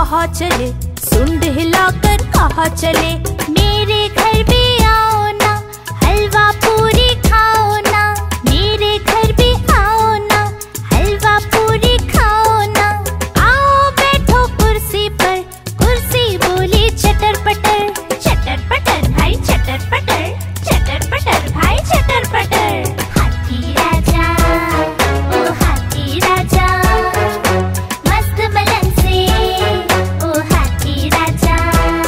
कहाँ चले, सुंड हिलाकर कहाँ चले। मेरे घर भी आओ ना, हलवा पूरी खाओ ना। मेरे घर भी आओ ना, हलवा पूरी खाओ ना। आओ बैठो कुर्सी पर, कुर्सी बोली चटर पटर। चटर पटर भाई चटर पटर, चटर पटर भाई चटर पटर। हाथी राजा ओ हाथी राजा, मस्त मलन से ओ हाथी राजा।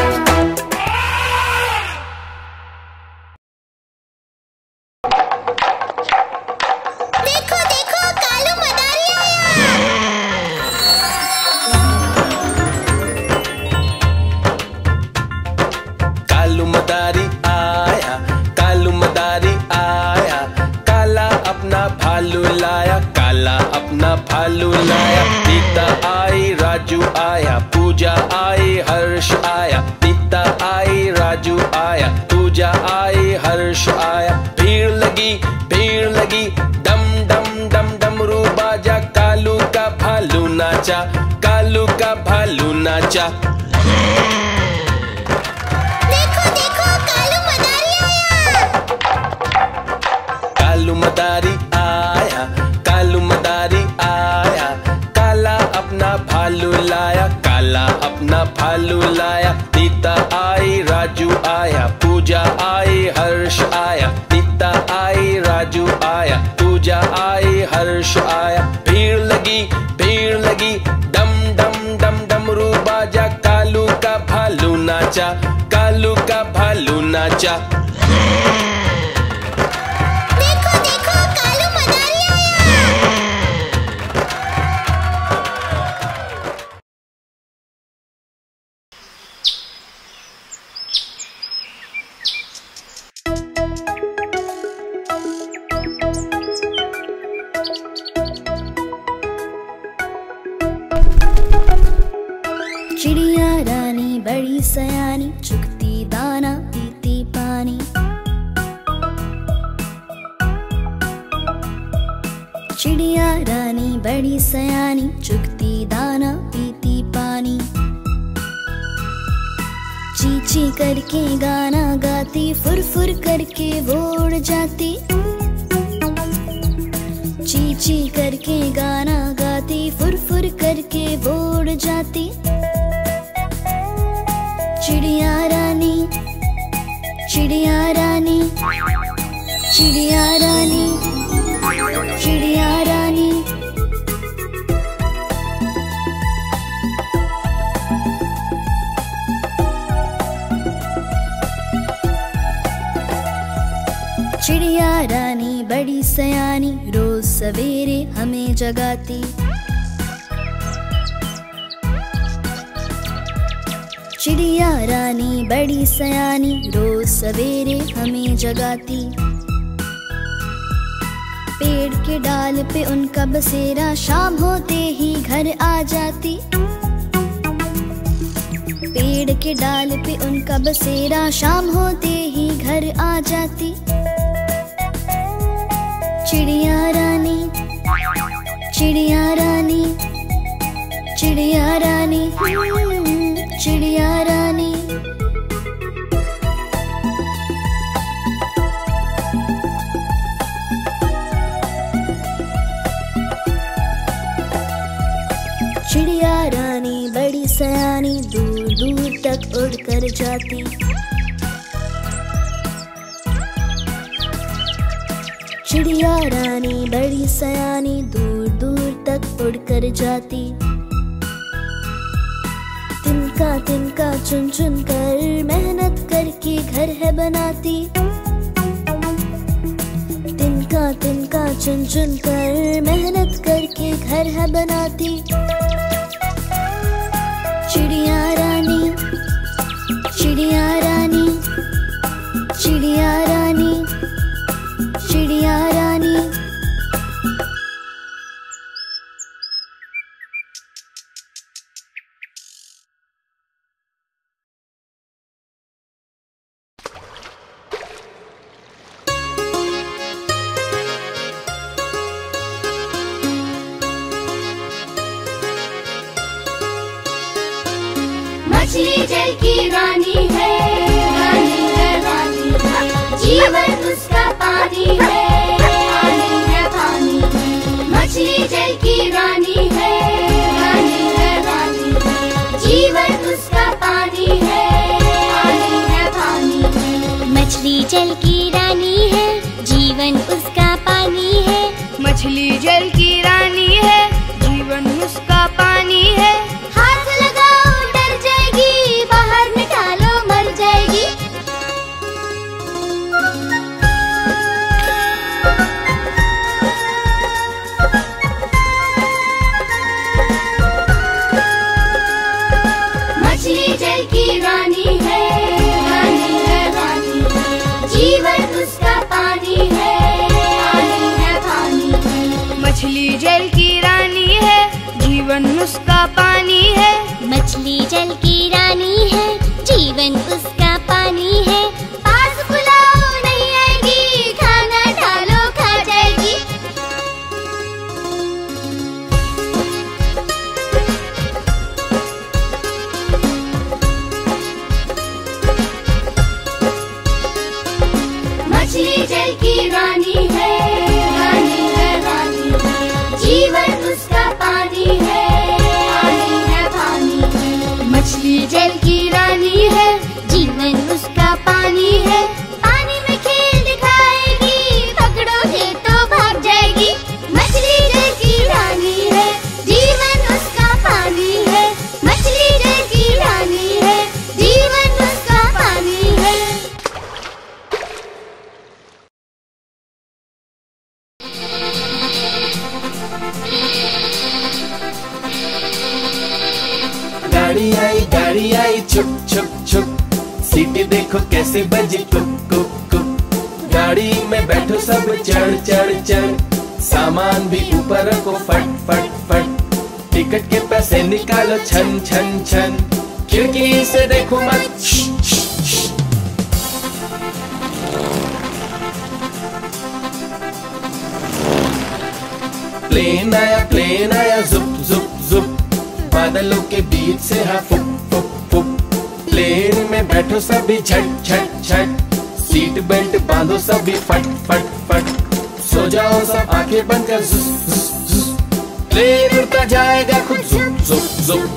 देखो देखो कालू मदारी आया। कालू मदारी आया, कालू मदारी आया। काला अपना भालू लाया, काला अपना भालू लाया। सीता आई, राजू आया, पूजा आई, हर्ष आया। सीता आई, राजू आया, पूजा आई, हर्ष आया। भीड़ लगी, डम डम डम डमरू बाजा। कालू का भालू नाचा, कालू का भालू नाचा। देखो देखो कालू मदारी आया। कालू मदारी आया, कालू मदारी आया। काला अपना भालू लाया, काला अपना भालू लाया। सीता आई, राजू आया, पूजा आई, हर्ष आया। सीता आई, राजू आया, पूजा आई, हर्ष आया। भीड़ लगी, डम डम डम डमरू बाजा। कालू का भालू नाचा, कालू का भालू नाचा। देखो देखो कालू मदारी आया। चिड़िया रानी बड़ी सयानी, चुगती दाना पीती पानी। चिड़िया रानी बड़ी सयानी, चुगती दाना पीती पानी। ची ची करके गाना गाती, फुर फुर करके वो उड़ जाती। ची ची करके गाना गाती, फुर फुर करके वो उड़ जाती। चिड़िया रानी, चिड़िया रानी, चिड़िया रानी, चिड़िया रानी। चिड़िया रानी बड़ी सयानी, रोज सवेरे हमें जगाती। चिड़िया रानी बड़ी सयानी, रोज सवेरे हमें जगाती। पेड़ के डाल पे उनका बसेरा, शाम होते ही घर आ जाती। पेड़ के डाल पे उनका बसेरा, शाम होते ही घर आ जाती। चिड़िया रानी, चिड़िया रानी, चिड़िया रानी, चिड़िया रानी। चिड़िया रानी बड़ी सयानी, दूर दूर तक उड़ कर जाती। चिड़िया रानी बड़ी सयानी, दूर दूर तक उड़ कर जाती। तिनका तिनका चुन चुन कर मेहनत करके घर है बनाती। तिनका तिनका चुन चुन कर मेहनत करके घर है बनाती। चिड़िया रानी, चिड़िया रानी, चिड़िया रानी, चिड़िया रानी। मछली जल की रानी है, रानी है, रानी है। जीवन उसका पानी है, पानी है, पानी है। मछली जल की रानी है, रानी है, रानी है। जीवन उसका पानी है, पानी है, पानी है। मछली जल की रानी है, जीवन उसका पानी है। मछली जल की रानी है, जीवन उसका पानी है। हाथ लगाओ डर जाएगी, बाहर निकालो मर जाएगी। मछली जल की रानी है, रानी है, रानी है। जीवन उसका पानी है, पानी है, पानी है। मछली जल की रानी है, जीवन उसका पानी है। मछली जल की रानी है, जीवन उसका पानी है। पास बुलाओ नहीं आएगी, खाना डालो खा जाएगी। मछली जल की रानी है, रानी है, रानी है। जीवन उसका पानी है, पानी है, पानी है। मछली जल की रानी है, जीवन उसका पानी है। पानी में खेल दिखाएगी, पकड़ोगे तो भाग जाएगी। मछली जल की रानी है, जीवन उसका पानी है। मछली जल की रानी है, जीवन उसका पानी है। गाड़ी आई छुप छुप छुप, सीटी देखो कैसे बजी कुक कुक कुक। गाड़ी में बैठो सब चढ़ चढ़ चढ़, सामान भी ऊपर रखो फट फट फट। टिकट के पैसे निकालो छन छन छन, खिड़की से देखो मत श्श, श्श, श्श। प्लेन आया जुप जुप जुप, बादलों के बीच से हाँ फुक फुक फुक। प्लेन में बैठो सभी झट झट झट, सीट बेल्ट बांधो सभी फट फट फट। सो जाओ सब आंखें बंद कर जुस जुस जुस, प्लेन उड़ता जाएगा खुद जुप जुप जुप।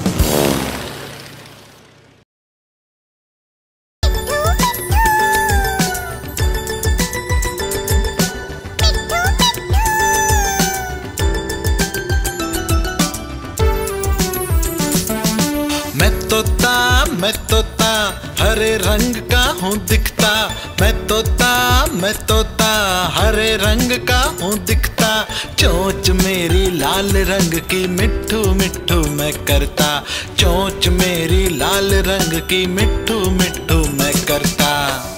मैं तोता हरे रंग का हूँ दिखता। मैं तोता हरे रंग का हूँ दिखता। चोंच मेरी लाल रंग की मिट्ठू मिट्ठू मैं करता। चोंच मेरी लाल रंग की मिट्ठू मिट्ठू मैं करता।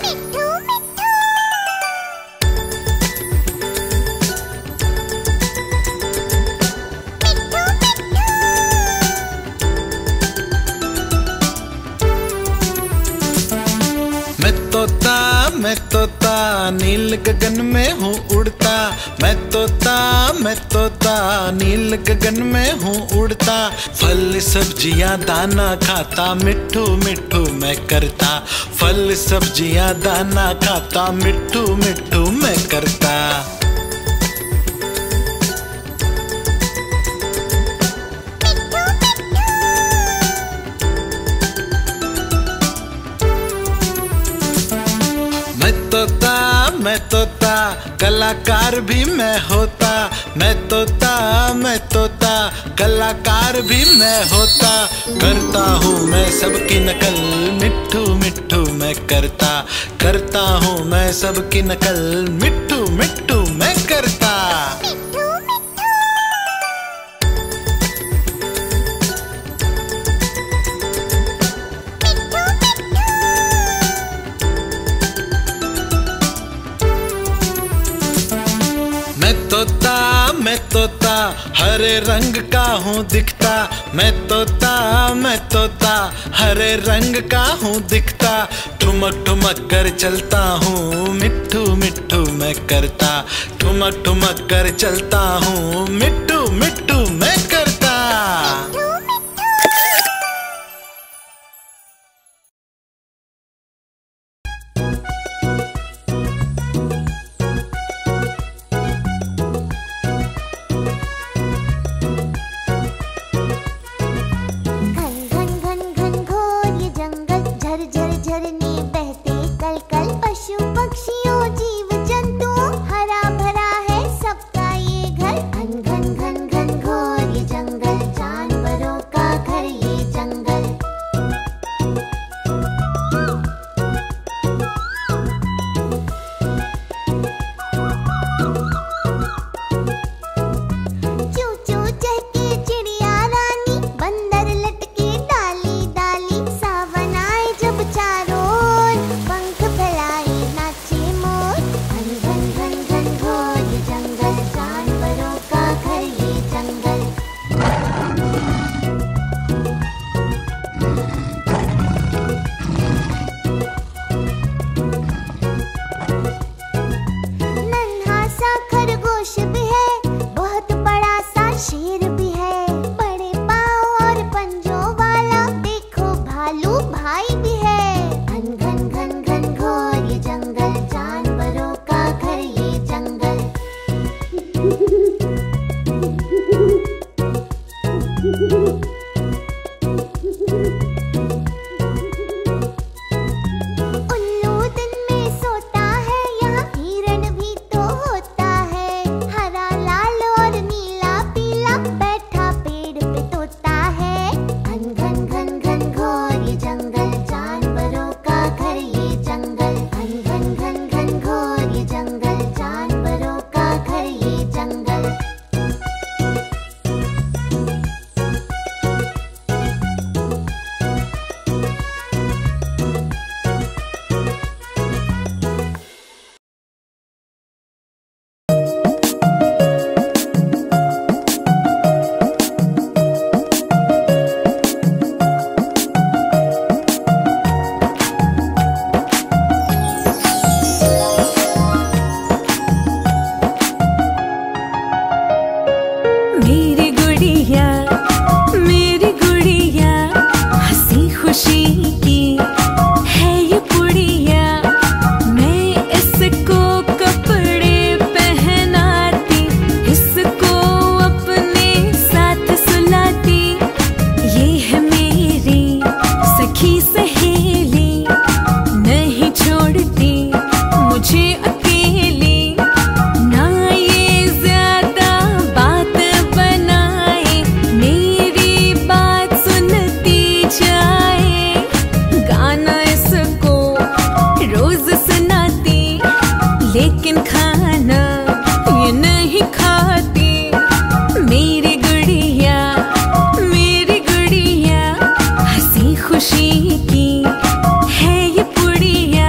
मैं तोता नील गगन में हूँ उड़ता। मैं तोता नील गगन में हूँ उड़ता। फल सब्जियाँ दाना खाता, मिट्ठू मिट्ठू मैं करता। फल सब्जियाँ दाना खाता, मिट्ठू मिट्ठू मैं करता। मैं तोता कलाकार भी मैं होता। मैं तोता कलाकार भी मैं होता। करता हूँ मैं सबकी नकल, मिट्ठू मिट्ठू मैं करता हूँ मैं सबकी नकल, मिट्ठू मिट्ठू मैं करता। मैं तोता हरे रंग का हूँ दिखता। मैं तोता हरे रंग का हूँ दिखता। ठुमक ठुमक कर चलता हूँ, मिट्ठू मिट्ठू मैं करता। ठुमक ठुमक कर चलता हूँ, मिट्ठू मिट्ठू मैं करता। भाई भी है। घन घन घन घन घोर ये जंगल, जानवरों का घर ये जंगल। उल्लू दिन में सोता है, यहाँ हिरन भी तो होता है। हरा लाल और नीला पीला बैठा पेड़ पे तोता है। घन घन घन घन घोर ये जंगल, जानवरों का घर ये जंगल। घन घन घन घन घोर ये जंगल, जानवरों का घर ये जंगल। मेरी गुड़िया हंसी खुशी की है ये पुड़िया। मैं इसको कपड़े पहनाती, इसको अपने साथ सुलाती। ये है मेरी सखी सहेली, नहीं छोड़ती मुझे अकेली। ना ये ज्यादा बात बनाए, मेरी बात सुनती जाए। गाना इसको रोज सुनाती, लेकिन खाना ये नहीं खाती। मेरी गुड़िया हंसी खुशी की है ये पुड़िया।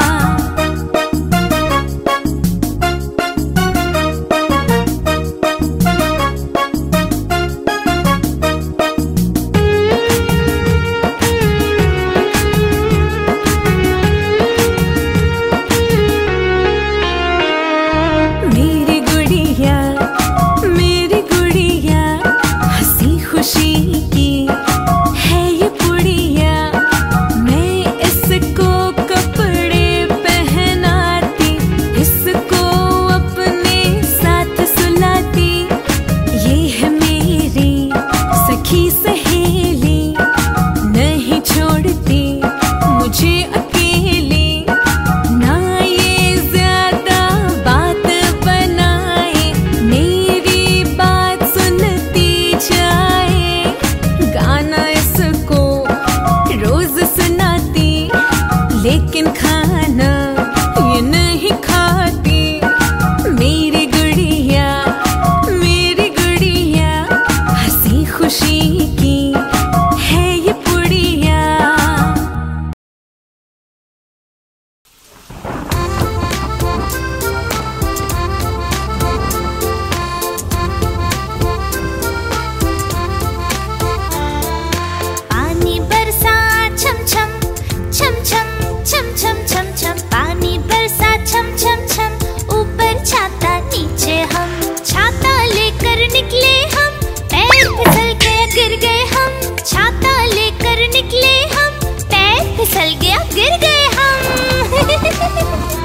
मेरी गुड़िया हंसी खुशी की है ये पुड़िया। मैं इसको कपड़े पहनाती, इसको अपने साथ सुलाती। ये है मेरी सखी सहेली, नहीं छोड़ती मुझे अकेली। ना ये ज्यादा बात बनाए, मेरी बात सुनती जाए। गाना इसको रोज सुनाती, लेकिन खाना ये नहीं खाती। मेरी गुड़िया हंसी खुशी की है ये पुड़िया। पानी बरसा छम छम छम छम छम छम छम छम। पानी बरसा छम छम छम, ऊपर छाता नीचे हम। छाता लेकर निकले हम, पैर फिसल गया गिर गए हम। छाता लेकर निकले हम, पैर फिसल गया गिर गए हम।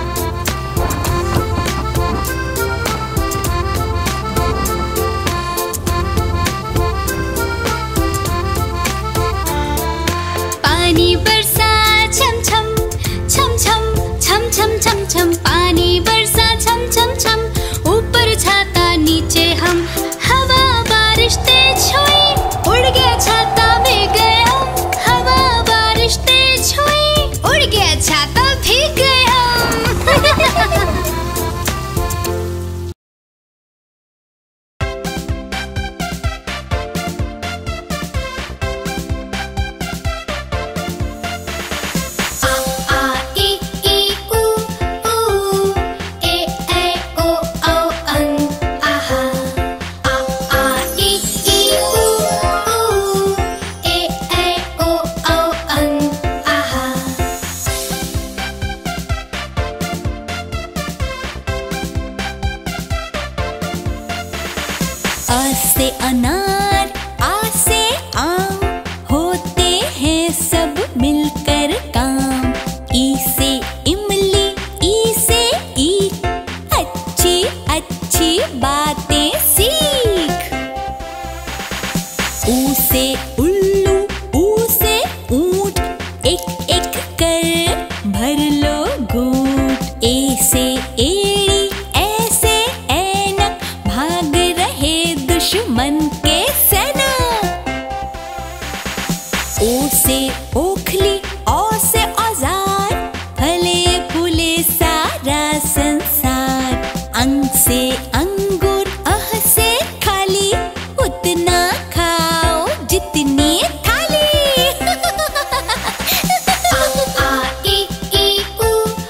पानी बरसा छम छम छम छम छम छम छम छम। पानी बरसा छम छम छम, ऊपर छाता नीचे हम। हवा बारिश तेज हुई, उड़ गया छाता भीग गए हम। हवा बारिश तेज हुई, उड़ गया छाता भीग गए हम। आ आ ई ई ऊ ऊ मिलकर काम। ई से इमली, ई से ईख, अच्छी अच्छी बातें सीख। ऊ से उल्लू, ऊ से ऊंट, एक एक कर भर लो घूंट। ए से एड़ी, ऐसे ऐनक, भाग रहे दुश्मन के सैनिक। ओ से ओखली, औ से औजार, फले फूले सारा संसार। अंग से अंगूर, अह से खाली, उतना खाओ जितनी थाली। आ ई ऊ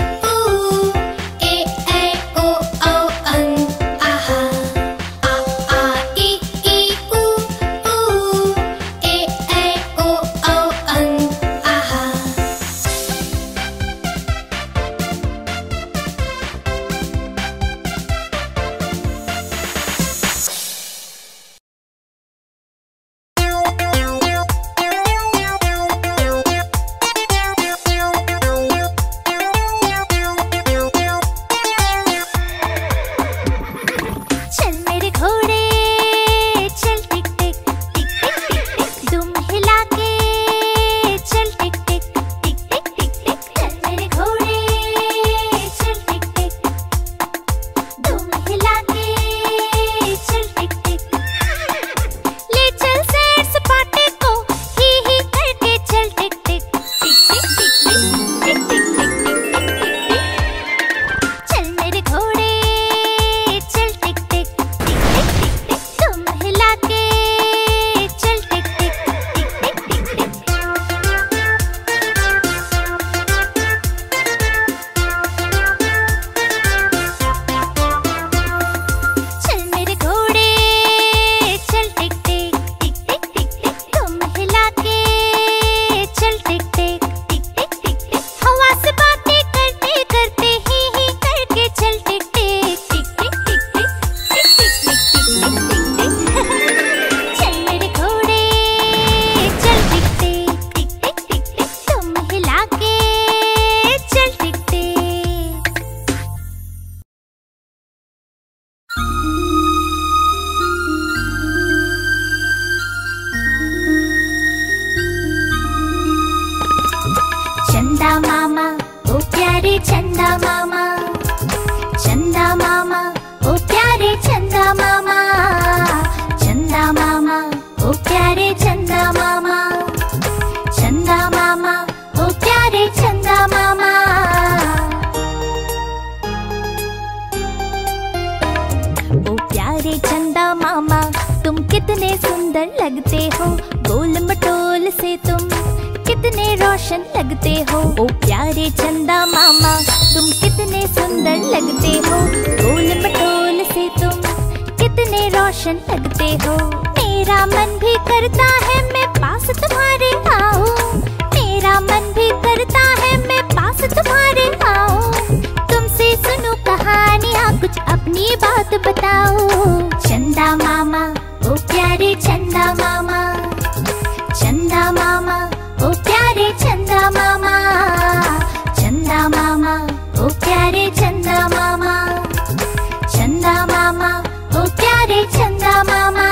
ए ऐ ओ औ अं आहा। आ ई ऊ ए ऐ ओ औ अं आहा। चल मेरे घोड़े चल टिक टिक टिक टिक टिक टिक, दुम हिला के चल टिक टिक टिक टिक टिक टिक। चल मेरे घोड़े चल टिक टिक, दुम हिला के चल टिक टिक। ले चल सैर सपाटे को ही करके चल टिक टिक टिक टिक टिक टिक टिक टिक टिक टिक टिक टिक। चल मेरे घोड़े चल टिक टिक टिक टिक टिक टिक, तुम हिला के चल टिक टिक टिक टिक टिक टिक। चल मेरे घोड़े चल टिक टिक टिक टिक टिक टिक, तुम हिला के चल टिक टिक टिक टिक टिक टिक। हवा से बातें करते करते ही करके चल टिक टिक टिक टिक टिक टिक टिक टिक टिक टिक टिक टिक। चल मेरे घोड़े चल टिक टिक टिक टिक टिक टिक, तुम हिला के चल टिक टिक। चंदा मामा ओ प्यारे चंदा मामा, चंदा मामा ओ प्यारे चंदा मामा। चंदा मामा ओ प्यारे चंदा मामा, चंदा मामा ओ प्यारे चंदा मामा। ओ प्यारे चंदा मामा, तुम कितने सुंदर लगते हो, गोल मटोल से तुम कितने रोशन लगते हो। ओ प्यारे चंदा मामा, तुम कितने सुंदर लगते हो, गोल मटोल से तुम कितने रोशन लगते हो। मेरा मन भी करता है मैं पास तुम्हारे आऊं, मेरा मन भी करता है मैं पास तुम्हारे आऊं। तुमसे सुनूं कहानियाँ, कुछ अपनी बात बताओ। चंदा मामा ओ प्यारे चंदा मामा, चंदा मामा ओ प्यारे चंदा मामा। चंदा मामा ओ प्यारे चंदा मामा, चंदा मामा ओ प्यारे चंदा मामा।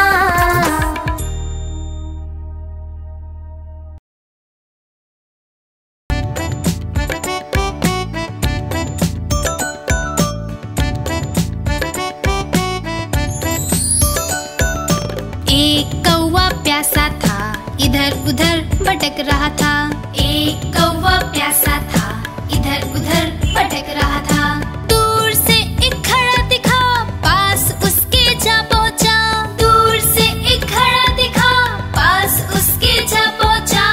एक कौवा प्यासा था, इधर उधर भटक रहा था। एक कौवा प्यासा था, इधर उधर भटक रहा था। दूर से एक खड़ा दिखा, पास उसके जा पहुंचा। दूर से एक खड़ा दिखा, पास उसके जा पहुंचा।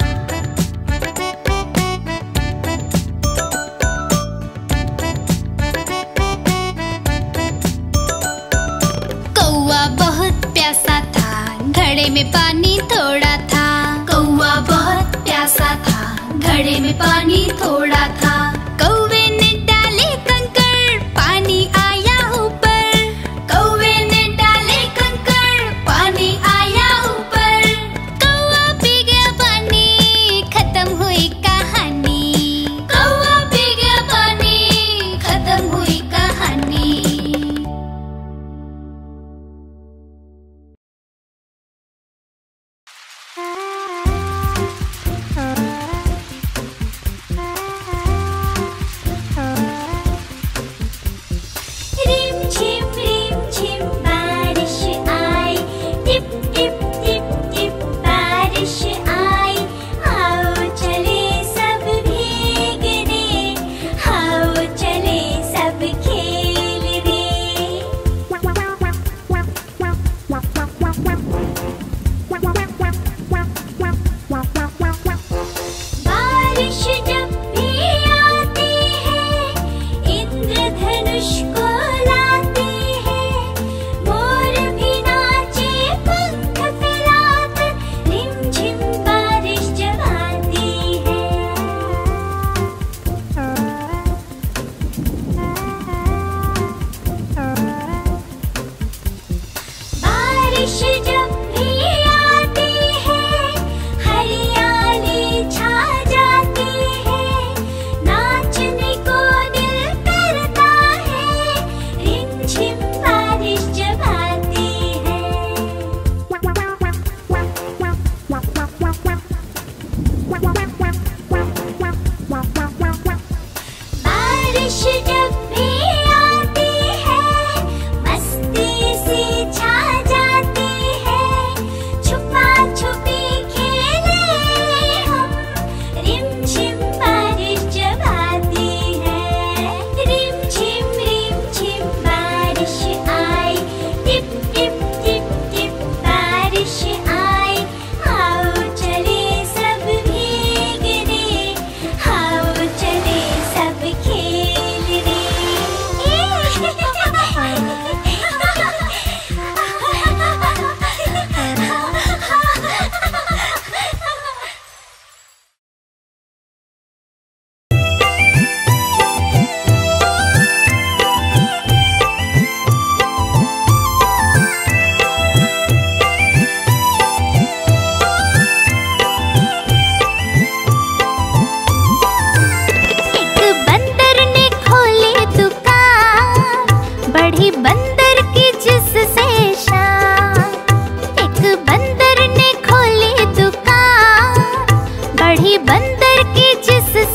कौवा बहुत प्यासा था, घड़े में पानी थोड़ा था। कौवा बहुत प्यासा था, घड़े में पानी थोड़ा था। कौवे ने डाले कंकड़, पानी आया ऊपर। कौवे ने डाले कंकड़, पानी आया ऊपर। कौवा पी गया पानी, खत्म हुई करके जिससे